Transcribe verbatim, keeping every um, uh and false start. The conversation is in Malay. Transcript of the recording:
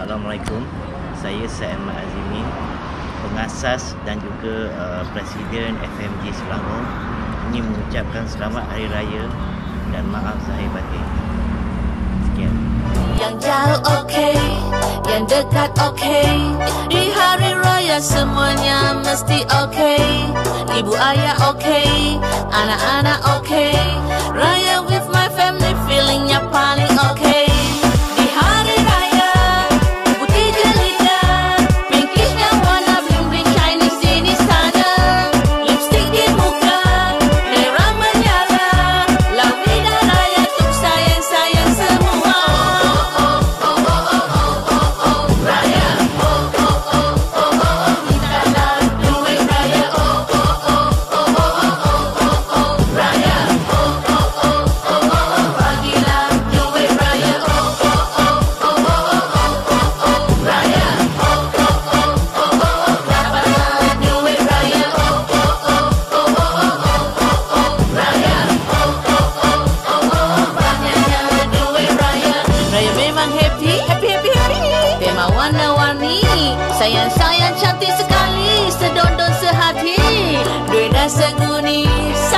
Assalamualaikum. Saya Syed Ahmad Azimin, pengasas dan juga uh, Presiden F M J Selangor, ingin mengucapkan selamat Hari Raya dan maaf zahir batin. Sekian. Yang jauh okey, yang dekat okey. Di hari raya semuanya mesti okey. Ibu ayah okey, anak-anak okey. Raya with my family feelingnya paling okey. Di hari raya, putih jelita, pinkish yang warna bling-bling Chinese sini sana. Lipstick di muka, merah menyala. Lawi dan raya tuk sayang-sayang semua. Warna-warni, sayang-sayang cantik sekali, sedondon sehati, duit dan seguni.